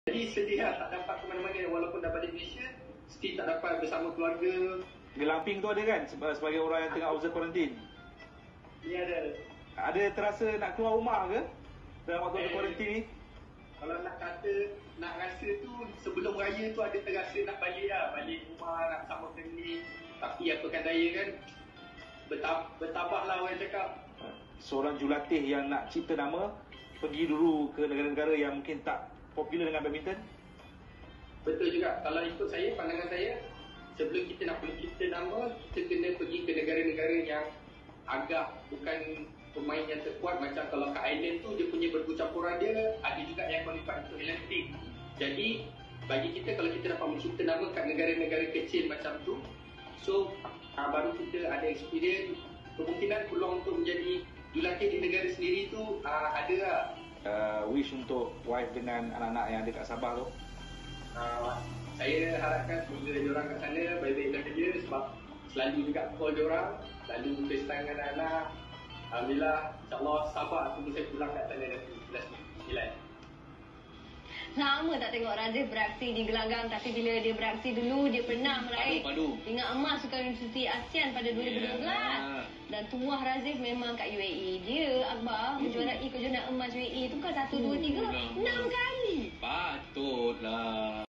Jadi sedih lah tak dapat ke mana-mana, walaupun dah balik Malaysia, still tak dapat bersama keluarga. Di Lamping tu ada kan sebagai orang yang tengah observe quarantine? Ni ada. Ada terasa nak keluar rumah ke dalam waktu quarantine ni? Kalau nak kata, nak rasa tu sebelum raya tu ada terasa nak balik lah, balik rumah nak sama family. Tapi apakan daya kan, bertabah lah orang cakap. Seorang jurulatih yang nak cipta nama, pergi dulu ke negara-negara yang mungkin tak popular dengan badminton? Betul juga. Kalau ikut saya, pandangan saya, sebelum kita nak cipta nama, kita kena pergi ke negara-negara yang agak bukan pemain yang terkuat. Macam kalau kat Island tu, dia punya bercampuran dia, ada juga yang qualified untuk Olympic. Jadi, bagi kita, kalau kita dapat mencipta nama kat negara-negara kecil macam tu, so baru kita ada experience, kemungkinan peluang untuk menjadi jurulatih di negara sendiri tu ada lah. Wish untuk wife dengan anak-anak yang ada kat Sabah tu? Saya harapkan semoga diorang kat sana baik-baik saja, sebab selalu juga call diorang, selalu FaceTime dengan anak-anak. Alhamdulillah, insyaAllah Sabah tunggu saya pulang kat sana nanti 11.9. Lama tak tengok Razif beraksi di gelanggang, tapi bila dia beraksi dulu, dia pernah meraih tingkat emas Sukan Universiti ASEAN pada 2012. Dan tuah Razif memang kat UAE. Dia, Akbar, menjuarai kejohanan emas UAE tu kan 1, 2, 3, 6 kali. Patutlah.